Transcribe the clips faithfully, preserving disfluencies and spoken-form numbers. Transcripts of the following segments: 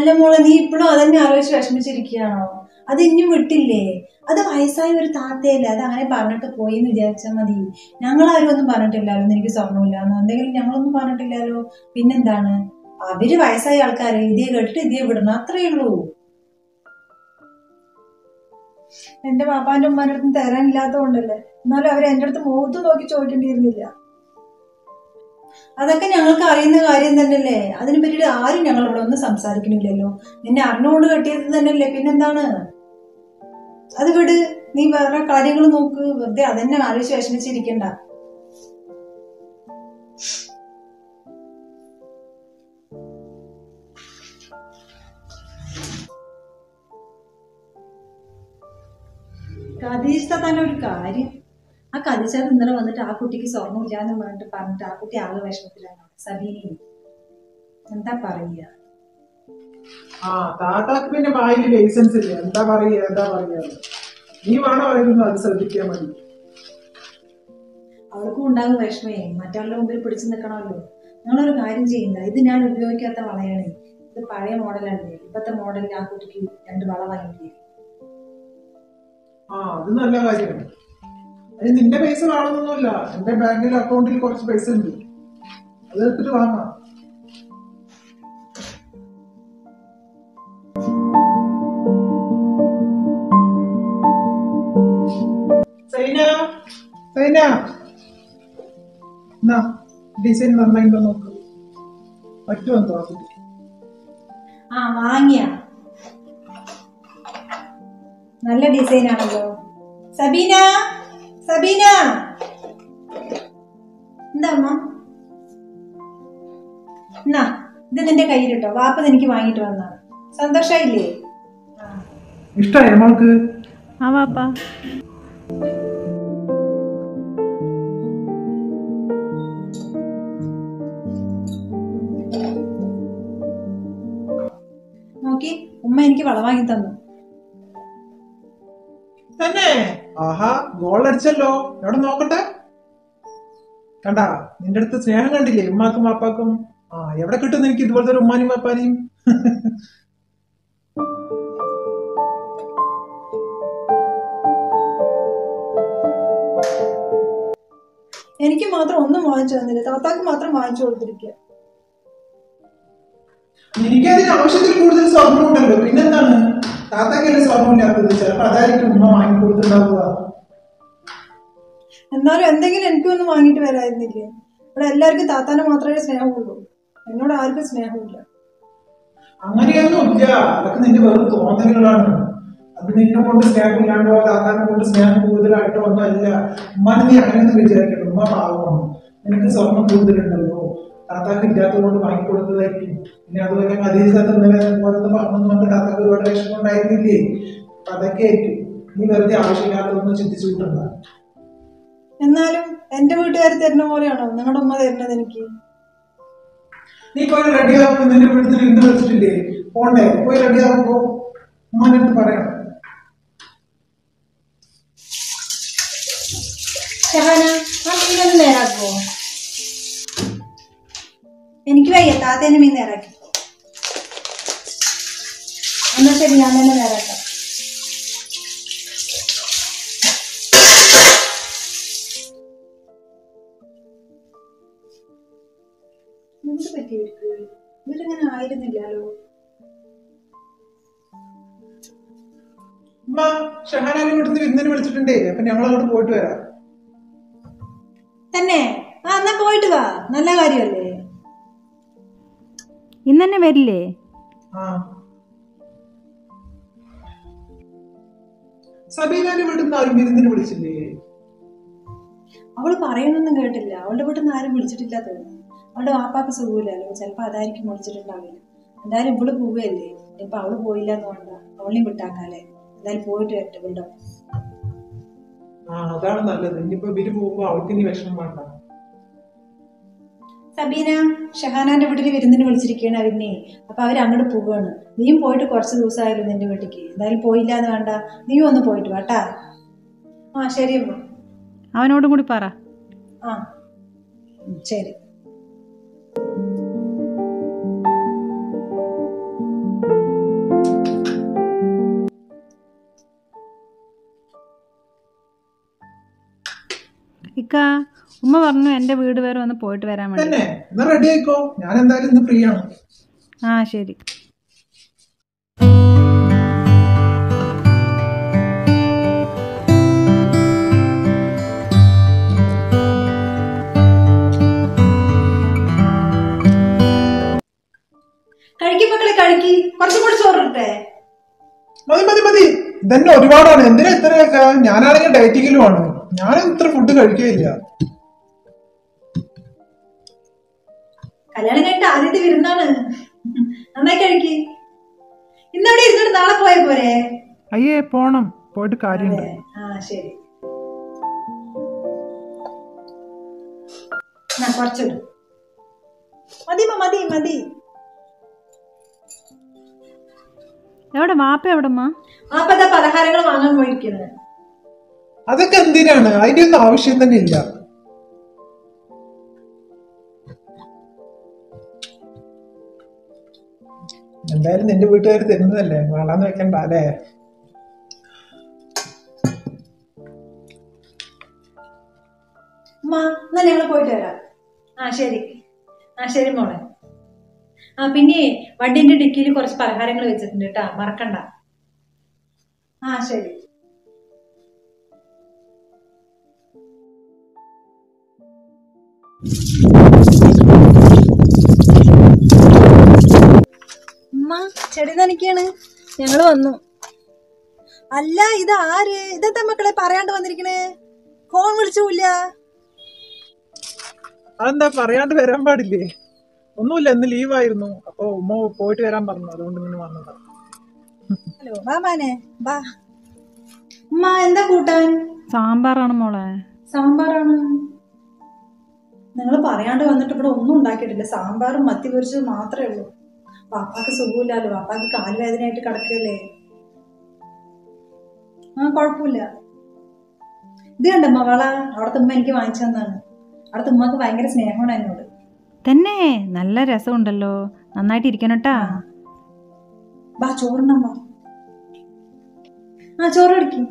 അല്ല മോളെ, നീ ഇപ്പോഴും അതന്നെ ആലോചിച്ച് വിഷമിച്ചിരിക്കുകയാണോ? അത് ഇനിയും വിട്ടില്ലേ? അത് വയസ്സായ ഒരു താത്തയല്ലേ, അത് അങ്ങനെ പറഞ്ഞിട്ട് പോയി എന്ന് വിചാരിച്ചാൽ മതി. ഞങ്ങളാരും ഒന്നും പറഞ്ഞിട്ടില്ലല്ലോ എനിക്ക് സ്വർണ്ണമില്ലാന്നോ എന്തെങ്കിലും, ഞങ്ങളൊന്നും പറഞ്ഞിട്ടില്ലല്ലോ. പിന്നെന്താണ്, അവര് വയസ്സായ ആൾക്കാര് ഇതേ കേട്ടിട്ട് ഇതേ വിടണം, അത്രേ ഉള്ളൂ. എന്റെ പാപ്പാന്റെ ഉമ്മാന്റെ അടുത്ത് തരാനില്ലാത്ത കൊണ്ടല്ലേ, എന്നാലും അവര് എന്റെ അടുത്ത് മുഖത്ത് നോക്കി ചോദിക്കേണ്ടിയിരുന്നില്ല. അതൊക്കെ ഞങ്ങൾക്ക് അറിയുന്ന കാര്യം തന്നെയല്ലേ, അതിനെ പറ്റിയിട്ട് ആരും ഞങ്ങൾ ഇവിടെ ഒന്നും സംസാരിക്കണില്ലല്ലോ. നിന്നെ അറിഞ്ഞുകൊണ്ട് കെട്ടിയത് തന്നെയല്ലേ, പിന്നെന്താണ്? അത് വിട്, നീ വേറെ കാര്യങ്ങൾ നോക്ക്, വെറുതെ അതന്നെ ആലോചിച്ച് വിഷമിച്ചിരിക്കണ്ട. കദീജ തന്നെ ഒരു കാര്യം, ആ കദീജ ഇന്നലെ വന്നിട്ട് ആ കുട്ടിക്ക് സ്വർണ്ണം ഇല്ലാന്ന് പറഞ്ഞിട്ട് പറഞ്ഞിട്ട് ആ കുട്ടി ആകെ വിഷമത്തിലാണ്. സബീനി എന്താ പറയുക? ആ താത്താക്ക് പിന്നെ വായിൽ ലൈസൻസ് ഇല്ല, എന്താ പറയുക എന്താ പറയുക, നീ വേണം പറയുന്നത്, അത് ശ്രദ്ധിക്കാൻ മതി. അവൾക്കും ഉണ്ടാകും വിഷമേ, മറ്റുള്ള മുമ്പിൽ പിടിച്ചു നിൽക്കണമല്ലോ. നിങ്ങളൊരു കാര്യം ചെയ്യുന്ന, ഇത് ഞാൻ ഉപയോഗിക്കാത്ത വളയാണ്, ഇത് പഴയ മോഡലാണ്. ഇപ്പത്തെ മോഡലിൽ ആ കുട്ടിക്ക് രണ്ട് വള വാങ്ങിയിട്ട്. ആ അത് നല്ല കാര്യമാണ്. അത് നിന്റെ പൈസ കാണുന്നൊന്നുമില്ല, എന്റെ ബാങ്കിലെ അക്കൗണ്ടിൽ കുറച്ച് പൈസ ഉണ്ട്, അത് എടുത്തിട്ട് വാങ്ങാം. സൈന സൈന എന്നാ ഡിസൈൻ നന്നായിട്ടോ നോക്ക്, പറ്റുമോ കുട്ടി? ആ വാങ്ങിയ നല്ല ഡിസൈൻ ആണല്ലോ. സബീന സബീന എന്താ അമ്മ? എന്നാ ഇത് നിന്റെ കയ്യിലിട്ടോ, വാപ്പ എനിക്ക് വാങ്ങിട്ട് വന്നാണ്. സന്തോഷായില്ലേ? ഇഷ്ടായോ മോൾക്ക്? ആ വാപ്പ. നോക്കി, ഉമ്മ എനിക്ക് വള വാങ്ങി തന്നു. തന്നെ? ആഹാ, ഗോൾ അടിച്ചല്ലോ. എവിടെ നോക്കട്ടെ. കണ്ടാ, നിന്റെ അടുത്ത് സ്നേഹം കണ്ടില്ലേ ഉമ്മാക്കും വാപ്പാക്കും? ആ എവിടെ കിട്ടും എനിക്ക് ഇതുപോലത്തെ ഒരു ഉമ്മാനും വാപ്പാനെയും? എനിക്ക് മാത്രം ഒന്നും വാങ്ങിച്ചു തന്നില്ല, താത്താക്ക് മാത്രം വാങ്ങിച്ചു കൊടുത്തിരിക്കുക. എനിക്കതിന് ആവശ്യത്തിൽ കൂടുതൽ സ്വർണ്ണം ഉണ്ടല്ലോ, പിന്നെന്താണ്? താത്താക്കല്ലേ സ്വർണ്ണമില്ലാത്തത്, ചിലപ്പോ അതായിരിക്കും ഉമ്മ വാങ്ങിക്കൊടുത്തിട്ടുണ്ടാവുക. എന്നാലും എന്തെങ്കിലും എനിക്കൊന്നും വാങ്ങിട്ട് വരായിരുന്നില്ലേ? ഇവിടെ എല്ലാവർക്കും താത്താനെ മാത്രമേ സ്നേഹമുള്ളൂ, എന്നോട് ആർക്കും സ്നേഹമില്ല. അങ്ങനെയൊന്നും ഇല്ല, അതൊക്കെ നിന്റെ വെറും തോന്നലുകളാണ്. അത് നിന്നെ കൊണ്ട് സ്നേഹമില്ലാണ്ടോ താത്താനെ കൊണ്ട് സ്നേഹം കൂടുതലായിട്ടോ ഒന്നും അല്ല. ഉമ്മാനെ നീ അങ്ങനെയൊന്നും വിചാരിക്കണം, ഉമ്മ പാവമാണ്. നിനക്ക് സ്വർണ്ണം കൂടുതലുണ്ടല്ലോ, താത്താക്ക് ഇല്ലാത്തത് കൊണ്ട് വാങ്ങിക്കൊടുത്തതായിരിക്കും. പിന്നെ അതുപോലെ കദീജ ഇന്നലെ പോലത്തെ പറഞ്ഞുകൊണ്ട് താത്താക്ക് ഒരുപാട് വിഷമം ഉണ്ടായിരുന്നില്ലേ? അതൊക്കെ ആയിരിക്കും. നീ വെറുതെ ആവശ്യമില്ലാത്തതൊന്നും ചിന്തിച്ചു കൂട്ടണ്ട. എന്നാലും എന്റെ വീട്ടുകാർ തരുന്ന പോലെയാണോ നിങ്ങളുടെ ഉമ്മ തരുന്നത് എനിക്ക്? നീ പോയി റെഡി ആകുമ്പോ നിന്റെ വീട്ടിൽ ഇന്ന് വെച്ചിട്ടില്ലേ, പോണ്ടേ? പോയി റെഡി ആകുമ്പോ ഉമ്മാന്റെ അടുത്ത് പറയാം. മീനൊന്ന് നേരാക്കോ? എനിക്ക് വയ്യ, താത്തേനെ മീൻ നേരാക്കി. എന്നാ ശരി, ഞാൻ തന്നെ നേരാക്കാം. എന്ത് പറ്റി ഇവർക്ക്? ഇവരിങ്ങനെ ആയിരുന്നില്ലല്ലോ. ഉമ്മ ഷഹാനാനെ വീട്ടിൽ വിരുന്നിന് വിളിച്ചിട്ടുണ്ടേ, അപ്പൊ ഞങ്ങൾ അങ്ങോട്ട് പോയിട്ട് വരാം. തന്നെ? ആ എന്നാ പോയിട്ട് വാ, നല്ല കാര്യമല്ലേ. ഇന്ന് തന്നെ വരില്ലേ? ആ സബീനാന്റെ വീട്ടിൽ നിന്ന് ആരും വിരുന്നിന് വിളിച്ചില്ലേ? അവള് പറയുന്നൊന്നും കേട്ടില്ല, അവളുടെ വീട്ടിൽ നിന്ന് ആരും വിളിച്ചിട്ടില്ല തോന്നുന്നു. അവളുടെ വാപ്പാക്ക് സുഖമില്ലല്ലോ, ചിലപ്പോ അതായിരിക്കും വിളിച്ചിട്ടുണ്ടാവില്ല. എന്തായാലും ഇവള് പോവുകയല്ലേ, ഇപ്പൊ അവള് പോയില്ല എന്ന് വേണ്ട, അവളെയും വിട്ടാക്കാല്ലേ. എന്തായാലും പോയിട്ട് വരട്ടെ വീണ്ടും. ആ അതാണ് നല്ലത്. ഇനിയിപ്പോ ഇവര് പോകുമ്പോ അവൾക്ക് ഇനി വിഷമം വേണ്ട. സബീന ഷഹാനാന്റെ വീട്ടിൽ വിരുന്നിന് വിളിച്ചിരിക്കുകയാണ് അവരിനെ, അപ്പൊ അവര് അങ്ങോട്ട് പോവുകയാണ്. നീയും പോയിട്ട് കുറച്ച് ദിവസമായാലും നിന്റെ വീട്ടിലേക്ക്, എന്തായാലും പോയില്ല എന്ന് വേണ്ട, നീയും ഒന്ന് പോയിട്ട് വാട്ടാ. ആ ശരി അമ്മ. അവനോടും കൂടി പറ. ആ ശരി. ഇക്ക ഉമ്മ പറഞ്ഞു എൻ്റെ വീട് വരെ ഒന്ന് പോയിട്ട് വരാൻ വേണ്ടി. തന്നെ എന്നാ റെഡി ആയിക്കോ, ഞാൻ എന്തായാലും ഇന്ന് ഫ്രീ ആണ്. ആ ശരി. കഴിക്കും മക്കളെ, കഴിക്കി. കുറച്ചും കൂടി ചോറിട്ടെ. മതി മതി മതി, ഇതന്നെ ഒരുപാടാണ്. എന്തിനാ ഇത്രയൊക്കെ? ഞാനാണെങ്കിൽ ഡയറ്റിങ്ങിലും ആണ്. ഞാനും ഇത്ര ഫുഡ് കഴിക്കുകയില്ല. കല്യാണം കഴിഞ്ഞിട്ട് ആദ്യത്തെ വിരുന്നാണ്. നന്നായി കഴിക്കി. ഇന്നവിടെ ഇരുന്നിട്ട് നാളെ പോയ പോരെ? അയ്യേ പോണം, പോയിട്ട് കാര്യമുണ്ട്. ആ ശരി. കുറച്ചിടും. മതി മതി മതി. എവിടെ വാപ്പ എവിടെമ്മ? വാപ്പ പലഹാരങ്ങൾ വാങ്ങാൻ പോയിരിക്കുന്നത്. അതൊക്കെ എന്തിനാണ്? അതിന്റെ ഒന്നും ആവശ്യം തന്നെ ഇല്ല. എന്തായാലും നിന്റെ വീട്ടുകാർ തരുന്നതല്ലേ, വേണ്ടാന്ന് വെക്കണ്ട അല്ലേ? എന്നാ ഞങ്ങള് പോയിട്ട് വരാം. ആ ശരി. ആ ശരി മോളെ. ആ പിന്നെ വണ്ടിന്റെ ഡിക്കിയിൽ കുറച്ച് പലഹാരങ്ങൾ വെച്ചിട്ടുണ്ട് കേട്ടാ, മറക്കണ്ട. ആ ശരി. ഉമ്മ ചെടി നനയ്ക്കാണ്. ഞങ്ങള് വന്നു. അല്ല ഇത് ആര്? ഇതെന്താ മക്കളെ പറയാണ്ട് വന്നിരിക്കണേ? ഫോൺ വിളിച്ചില്ല. അതെന്താ പറയാണ്ട് വരാൻ പാടില്ലേ? ഒന്നുമില്ല, ഇന്ന് ലീവായിരുന്നു. അപ്പൊ ഉമ്മ പോയിട്ട് വരാൻ പറഞ്ഞു, അതുകൊണ്ട് ഇങ്ങനെ വന്നതാ. ഹലോ വാ മാനെ വാ. ഉമ്മ എന്താ കൂട്ടാൻ? സാമ്പാറാണ് മോളെ. സാമ്പാറാണ്. നിങ്ങൾ പറയാണ്ട് വന്നിട്ട് ഇവിടെ ഒന്നും ഉണ്ടാക്കിയിട്ടില്ല. സാമ്പാറും മത്തി പൊരിച്ചത് മാത്രമേ ഉള്ളൂ. പാപ്പാക്ക് സുഖമില്ലല്ലോ, പാപ്പാക്ക് കാൽവേദനയായിട്ട് കിടക്കല്ലേ. ആ കുഴപ്പമില്ല. ഇത് കണ്ടമ്മ വള അവിടുത്തെ ഉമ്മ എനിക്ക് വാങ്ങിച്ചു തന്നാണ്. അവിടുത്തെ ഉമ്മക്ക് ഭയങ്കര സ്നേഹമാണ് എന്നോട്. തന്നെ നല്ല രസമുണ്ടല്ലോ, നന്നായിട്ട് ഇരിക്കണട്ടാ. ബാ ചോറുണ്ടമ്മ. ആ ചോറ് എടുക്കും.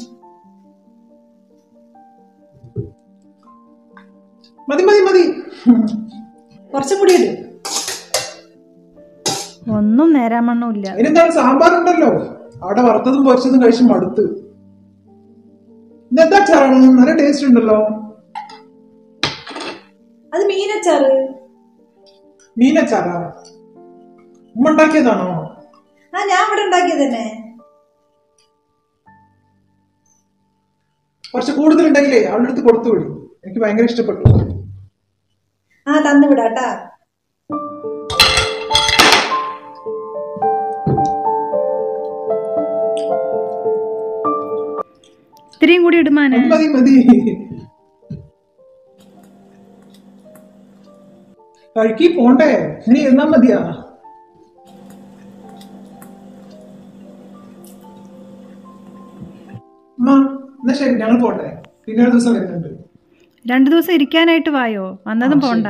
മതി മതി മതി, കുറച്ചും കൂടി ഇടും. ഒന്നും നേരാൻ മണ്ണമില്ല. അതിനെന്താണ്? സാമ്പാറുണ്ടല്ലോ, അവിടെ വറുത്തതും പൊരിച്ചതും കഴിച്ച് മടുത്ത്. ഇതെന്താ അച്ചാറാണ്? നല്ല ടേസ്റ്റ് ഉണ്ടല്ലോ. അത് മീനച്ചാറ്. മീനച്ചാറാ? ഉമ്മ ഉണ്ടാക്കിയതാണോ? ആ ഞാൻ ഇവിടെ ഉണ്ടാക്കിയത് തന്നെ. കുറച്ച് കൂടുതലുണ്ടെങ്കിലേ അവളുടെ അടുത്ത് കൊടുത്തു വിടും, എനിക്ക് ഭയങ്കര ഇഷ്ടപ്പെട്ടു. ആ തന്നു വിടാട്ടാ. ഇത്രയും കൂടി ഇടുമാനെ. മതി മതി, കഴിക്കി പോണ്ടേ, ഇനി ഇരുന്നാ മതിയാ. അമ്മ എന്നാ ശരി, ഞങ്ങൾ പോട്ടെ, പിന്നെ ഒരു ദിവസം വരുന്നുണ്ട്. രണ്ടു ദിവസം ഇരിക്കാനായിട്ട് വായോ, വന്നതും പോണ്ട.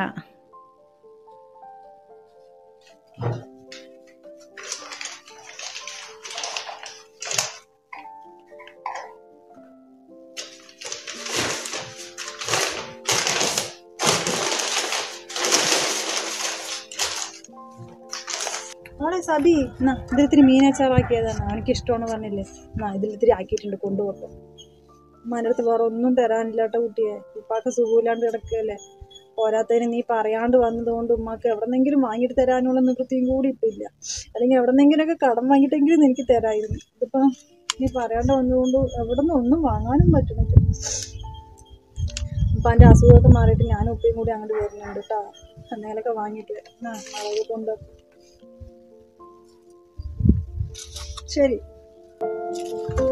മോളെ സബി, എന്നാ ഇതിലിത്തിരി മീനച്ചാറാക്കിയതാണ്. അവനക്ക് ഇഷ്ടമാണ് പറഞ്ഞില്ലേ. എന്നാ ഇതിലിത്തിരി ആക്കിയിട്ടുണ്ട്, കൊണ്ടുപോകും. ഉമ്മാൻ്റെ അടുത്ത് വേറെ ഒന്നും തരാനില്ല കേട്ടോ കുട്ടിയെ. ഉപ്പാക്ക് സുഖമില്ലാണ്ട് കിടക്കുകയല്ലേ. പോരാത്തതിന് നീ പറയാണ്ട് വന്നതുകൊണ്ട് ഉമ്മാക്ക് എവിടെന്നെങ്കിലും വാങ്ങിയിട്ട് തരാനുള്ള നിവൃത്തിയും കൂടി ഇപ്പം ഇല്ല. അല്ലെങ്കിൽ എവിടെന്നെങ്കിലുമൊക്കെ കടം വാങ്ങിയിട്ടെങ്കിലും എനിക്ക് തരായിരുന്നു. ഇതിപ്പം നീ പറയാണ്ട് വന്നതുകൊണ്ട് എവിടെ നിന്ന് ഒന്നും വാങ്ങാനും പറ്റണില്ല. അപ്പം എൻ്റെ അസുഖമൊക്കെ മാറിയിട്ട് ഞാനും ഉപ്പയും കൂടി അങ്ങോട്ട് വരുന്നുണ്ട് കേട്ടോ. എന്തെങ്കിലുമൊക്കെ വാങ്ങിയിട്ട് ആ അളവ് കൊണ്ട് ശരി.